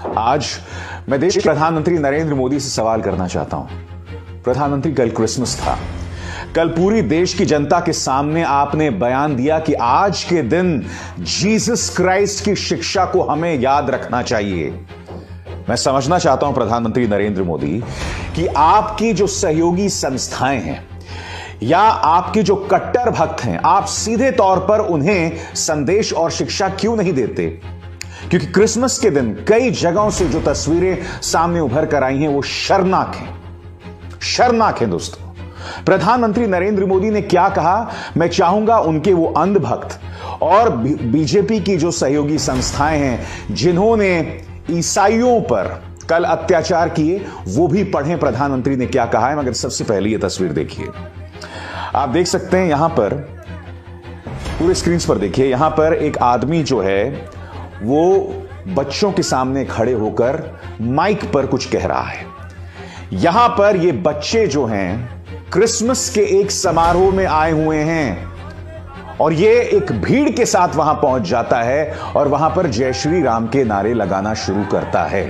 आज मैं देश के प्रधानमंत्री नरेंद्र मोदी से सवाल करना चाहता हूं। प्रधानमंत्री, कल क्रिसमस था। कल पूरी देश की जनता के सामने आपने बयान दिया कि आज के दिन जीसस क्राइस्ट की शिक्षा को हमें याद रखना चाहिए। मैं समझना चाहता हूं प्रधानमंत्री नरेंद्र मोदी कि आपकी जो सहयोगी संस्थाएं हैं या आपके जो कट्टर भक्त हैं, आप सीधे तौर पर उन्हें संदेश और शिक्षा क्यों नहीं देते? क्योंकि क्रिसमस के दिन कई जगहों से जो तस्वीरें सामने उभर कर आई हैं वो शर्मनाक हैं, शर्मनाक हैं दोस्तों। प्रधानमंत्री नरेंद्र मोदी ने क्या कहा, मैं चाहूंगा उनके वो अंधभक्त और बीजेपी की जो सहयोगी संस्थाएं हैं जिन्होंने ईसाइयों पर कल अत्याचार किए, वो भी पढ़ें प्रधानमंत्री ने क्या कहा है। मगर सबसे पहले ये तस्वीर देखिए, आप देख सकते हैं यहां पर पूरे स्क्रीन पर देखिए, यहां पर एक आदमी जो है वो बच्चों के सामने खड़े होकर माइक पर कुछ कह रहा है। यहां पर ये बच्चे जो हैं क्रिसमस के एक समारोह में आए हुए हैं और ये एक भीड़ के साथ वहां पहुंच जाता है और वहां पर जय श्री राम के नारे लगाना शुरू करता है।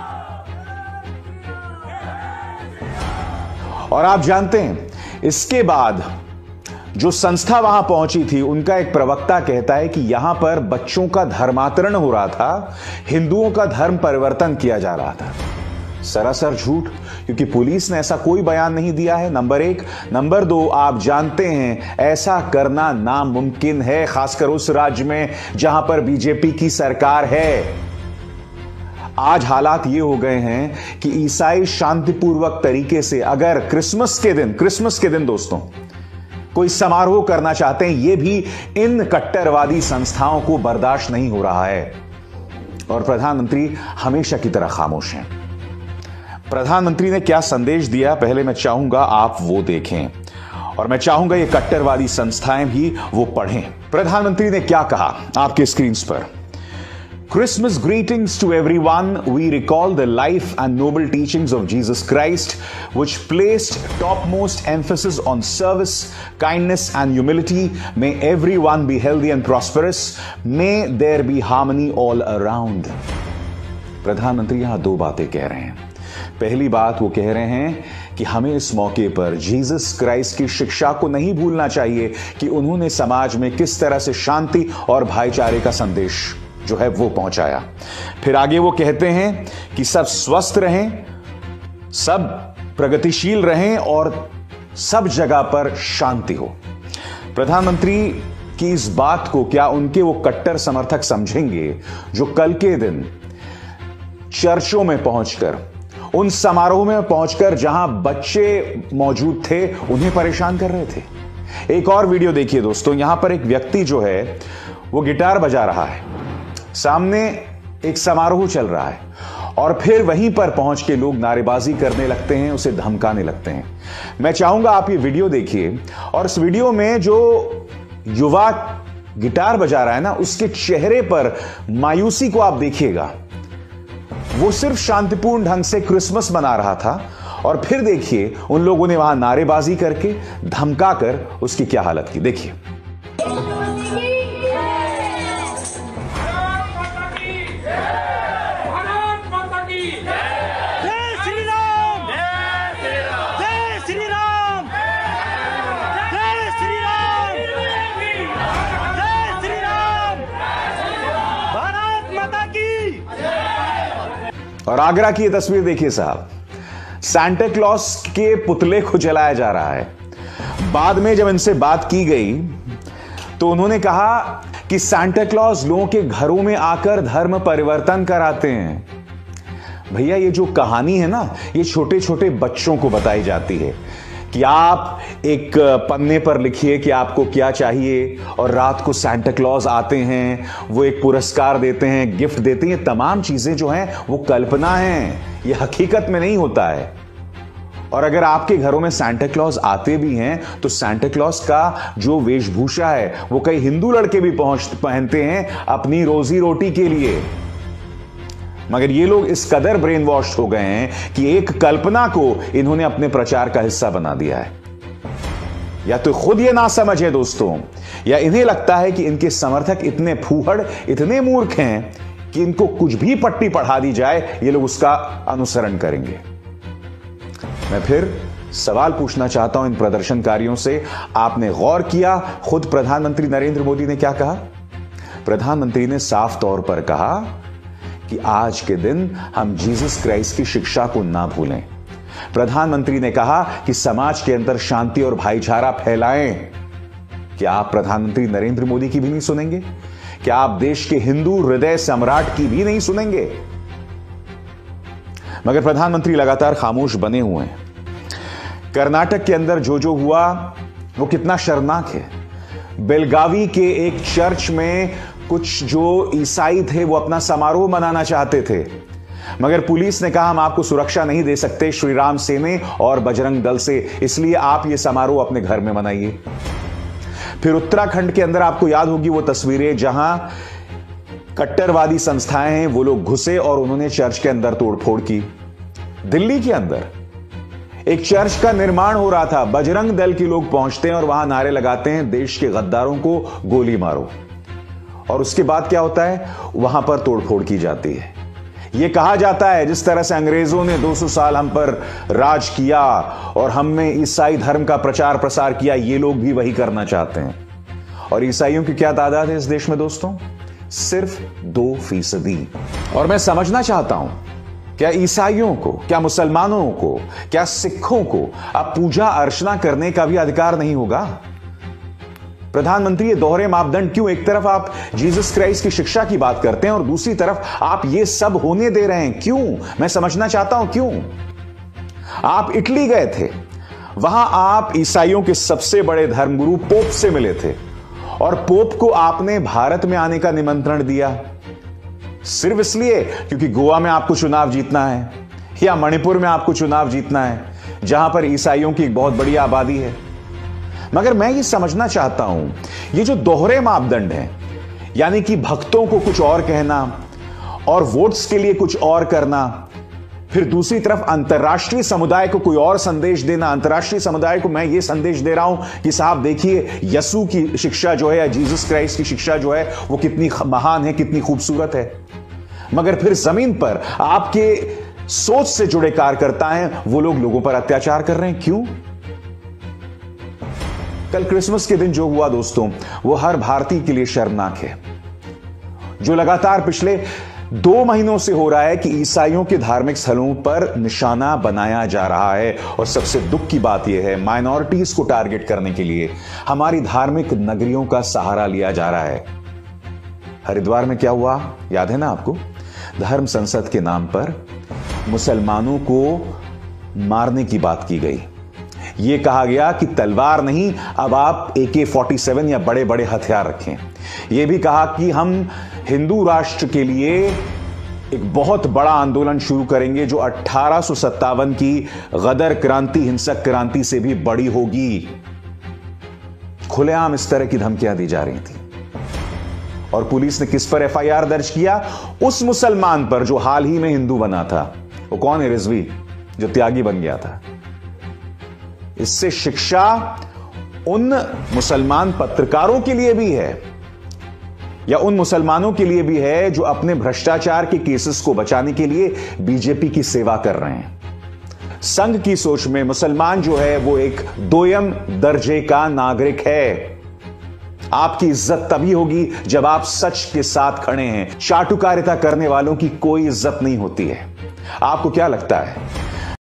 और आप जानते हैं इसके बाद जो संस्था वहां पहुंची थी, उनका एक प्रवक्ता कहता है कि यहां पर बच्चों का धर्मांतरण हो रहा था, हिंदुओं का धर्म परिवर्तन किया जा रहा था। सरासर झूठ, क्योंकि पुलिस ने ऐसा कोई बयान नहीं दिया है, नंबर 1। नंबर 2, आप जानते हैं ऐसा करना नामुमकिन है, खासकर उस राज्य में जहां पर बीजेपी की सरकार है। आज हालात ये हो गए हैं कि ईसाई शांतिपूर्वक तरीके से अगर क्रिसमस के दिन दोस्तों कोई समारोह करना चाहते हैं, ये भी इन कट्टरवादी संस्थाओं को बर्दाश्त नहीं हो रहा है। और प्रधानमंत्री हमेशा की तरह खामोश हैं। प्रधानमंत्री ने क्या संदेश दिया, पहले मैं चाहूंगा आप वो देखें और मैं चाहूंगा ये कट्टरवादी संस्थाएं भी वो पढ़ें। प्रधानमंत्री ने क्या कहा आपके स्क्रीन पर। Christmas greetings to everyone. We recall the life and noble teachings of Jesus Christ, which placed topmost emphasis on service, kindness, and humility. May everyone be healthy and prosperous. May there be harmony all around. प्रधानमंत्री यहां दो बातें कह रहे हैं। पहली बात वो कह रहे हैं कि हमें इस मौके पर जीसस क्राइस्ट की शिक्षा को नहीं भूलना चाहिए कि उन्होंने समाज में किस तरह से शांति और भाईचारे का संदेश जो है वो पहुंचाया। फिर आगे वो कहते हैं कि सब स्वस्थ रहें, सब प्रगतिशील रहें और सब जगह पर शांति हो। प्रधानमंत्री की इस बात को क्या उनके वो कट्टर समर्थक समझेंगे जो कल के दिन चर्चों में पहुंचकर, उन समारोह में पहुंचकर जहां बच्चे मौजूद थे उन्हें परेशान कर रहे थे? एक और वीडियो देखिए दोस्तों, यहां पर एक व्यक्ति जो है वो गिटार बजा रहा है, सामने एक समारोह चल रहा है और फिर वहीं पर पहुंच के लोग नारेबाजी करने लगते हैं, उसे धमकाने लगते हैं। मैं चाहूंगा आप ये वीडियो देखिए और इस वीडियो में जो युवा गिटार बजा रहा है ना, उसके चेहरे पर मायूसी को आप देखिएगा। वो सिर्फ शांतिपूर्ण ढंग से क्रिसमस मना रहा था और फिर देखिए उन लोगों ने वहां नारेबाजी करके धमकाकर उसकी क्या हालत की, देखिए। और आगरा की ये तस्वीर देखिए साहब, सांता क्लॉज के पुतले को जलाया जा रहा है। बाद में जब इनसे बात की गई तो उन्होंने कहा कि सांता क्लॉज लोगों के घरों में आकर धर्म परिवर्तन कराते हैं। भैया ये जो कहानी है ना, ये छोटे छोटे बच्चों को बताई जाती है कि आप एक पन्ने पर लिखिए कि आपको क्या चाहिए और रात को सांता क्लॉज आते हैं, वो एक पुरस्कार देते हैं, गिफ्ट देते हैं। तमाम चीजें जो हैं वो कल्पना हैं, ये हकीकत में नहीं होता है। और अगर आपके घरों में सांता क्लॉज आते भी हैं तो सांता क्लॉज का जो वेशभूषा है वो कई हिंदू लड़के भी पहनते हैं अपनी रोजी रोटी के लिए। मगर ये लोग इस कदर ब्रेन वॉश हो गए हैं कि एक कल्पना को इन्होंने अपने प्रचार का हिस्सा बना दिया है। या तो खुद ये ना समझ है दोस्तों, या इन्हें लगता है कि इनके समर्थक इतने फूहड़, इतने मूर्ख हैं कि इनको कुछ भी पट्टी पढ़ा दी जाए, ये लोग उसका अनुसरण करेंगे। मैं फिर सवाल पूछना चाहता हूं इन प्रदर्शनकारियों से, आपने गौर किया खुद प्रधानमंत्री नरेंद्र मोदी ने क्या कहा? प्रधानमंत्री ने साफ तौर पर कहा कि आज के दिन हम जीसस क्राइस्ट की शिक्षा को ना भूलें। प्रधानमंत्री ने कहा कि समाज के अंदर शांति और भाईचारा फैलाएं। क्या आप प्रधानमंत्री नरेंद्र मोदी की भी नहीं सुनेंगे? क्या आप देश के हिंदू हृदय सम्राट की भी नहीं सुनेंगे? मगर प्रधानमंत्री लगातार खामोश बने हुए हैं। कर्नाटक के अंदर जो हुआ वो कितना शर्मनाक है। बेलगावी के एक चर्च में कुछ जो ईसाई थे वो अपना समारोह मनाना चाहते थे, मगर पुलिस ने कहा हम आपको सुरक्षा नहीं दे सकते श्री राम सेने और बजरंग दल से, इसलिए आप ये समारोह अपने घर में मनाइए। फिर उत्तराखंड के अंदर आपको याद होगी वो तस्वीरें जहां कट्टरवादी संस्थाएं हैं वो लोग घुसे और उन्होंने चर्च के अंदर तोड़फोड़ की। दिल्ली के अंदर एक चर्च का निर्माण हो रहा था, बजरंग दल के लोग पहुंचते हैं और वहां नारे लगाते हैं देश के गद्दारों को गोली मारो, और उसके बाद क्या होता है? वहां पर तोड़फोड़ की जाती है। यह कहा जाता है जिस तरह से अंग्रेजों ने 200 साल हम पर राज किया और हमने ईसाई धर्म का प्रचार प्रसार किया, ये लोग भी वही करना चाहते हैं। और ईसाइयों की क्या तादाद है इस देश में दोस्तों? सिर्फ 2%। और मैं समझना चाहता हूं, क्या ईसाइयों को, क्या मुसलमानों को, क्या सिखों को अब पूजा अर्चना करने का भी अधिकार नहीं होगा? प्रधानमंत्री ये दोहरे मापदंड क्यों? एक तरफ आप जीसस क्राइस्ट की शिक्षा की बात करते हैं और दूसरी तरफ आप ये सब होने दे रहे हैं, क्यों? मैं समझना चाहता हूं क्यों। आप इटली गए थे, वहां आप ईसाइयों के सबसे बड़े धर्मगुरु पोप से मिले थे और पोप को आपने भारत में आने का निमंत्रण दिया सिर्फ इसलिए क्योंकि गोवा में आपको चुनाव जीतना है या मणिपुर में आपको चुनाव जीतना है जहां पर ईसाइयों की एक बहुत बड़ी आबादी है। मगर मैं ये समझना चाहता हूं, ये जो दोहरे मापदंड हैं, यानी कि भक्तों को कुछ और कहना और वोट्स के लिए कुछ और करना, फिर दूसरी तरफ अंतर्राष्ट्रीय समुदाय को कोई और संदेश देना। अंतर्राष्ट्रीय समुदाय को मैं ये संदेश दे रहा हूं कि साहब देखिए यसु की शिक्षा जो है या जीसस क्राइस्ट की शिक्षा जो है वो कितनी महान है, कितनी खूबसूरत है। मगर फिर जमीन पर आपके सोच से जुड़े कार्यकर्ता हैं, वो लोग लोगों पर अत्याचार कर रहे हैं, क्यों? कल क्रिसमस के दिन जो हुआ दोस्तों, वो हर भारतीय के लिए शर्मनाक है। जो लगातार पिछले 2 महीनों से हो रहा है कि ईसाइयों के धार्मिक स्थलों पर निशाना बनाया जा रहा है, और सबसे दुख की बात यह है माइनॉरिटीज को टारगेट करने के लिए हमारी धार्मिक नगरियों का सहारा लिया जा रहा है। हरिद्वार में क्या हुआ याद है ना आपको? धर्म संसद के नाम पर मुसलमानों को मारने की बात की गई। यह कहा गया कि तलवार नहीं, अब आप AK-47 या बड़े बड़े हथियार रखें। यह भी कहा कि हम हिंदू राष्ट्र के लिए एक बहुत बड़ा आंदोलन शुरू करेंगे जो 1857 की गदर क्रांति, हिंसक क्रांति से भी बड़ी होगी। खुलेआम इस तरह की धमकियां दी जा रही थी। और पुलिस ने किस पर FIR दर्ज किया? उस मुसलमान पर जो हाल ही में हिंदू बना था। वो कौन है? रिजवी, जो त्यागी बन गया था। इससे शिक्षा उन मुसलमान पत्रकारों के लिए भी है या उन मुसलमानों के लिए भी है जो अपने भ्रष्टाचार के केसेस को बचाने के लिए बीजेपी की सेवा कर रहे हैं। संघ की सोच में मुसलमान जो है वो एक दोयम दर्जे का नागरिक है। आपकी इज्जत तभी होगी जब आप सच के साथ खड़े हैं। चाटुकारिता करने वालों की कोई इज्जत नहीं होती है। आपको क्या लगता है